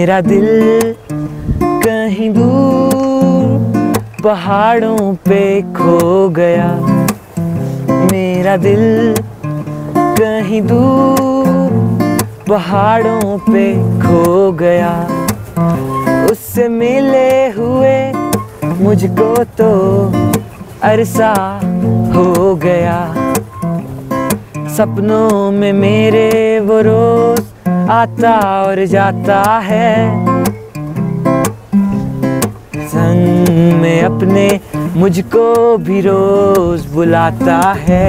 मेरा दिल कहीं दूर पहाड़ों पे खो गया। मेरा दिल कहीं दूर पहाड़ों पे खो गया। उससे मिले हुए मुझको तो अरसा हो गया। सपनों में मेरे वो रोज आता और जाता है। संग में अपने मुझको भी रोज बुलाता है।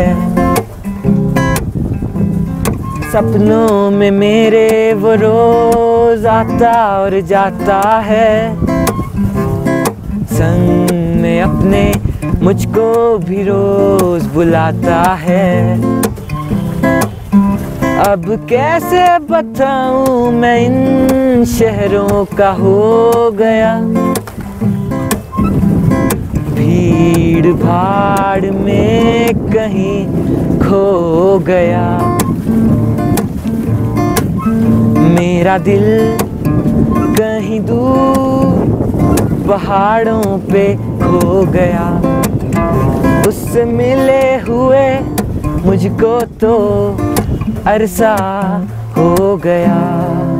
सपनों में मेरे वो रोज आता और जाता है। संग में अपने मुझको भी रोज बुलाता है। अब कैसे बताऊं मैं इन शहरों का हो गया। भीड़ भाड़ में कहीं खो गया। मेरा दिल कहीं दूर पहाड़ों पे खो गया। उससे मिले हुए मुझको तो अरसा हो गया।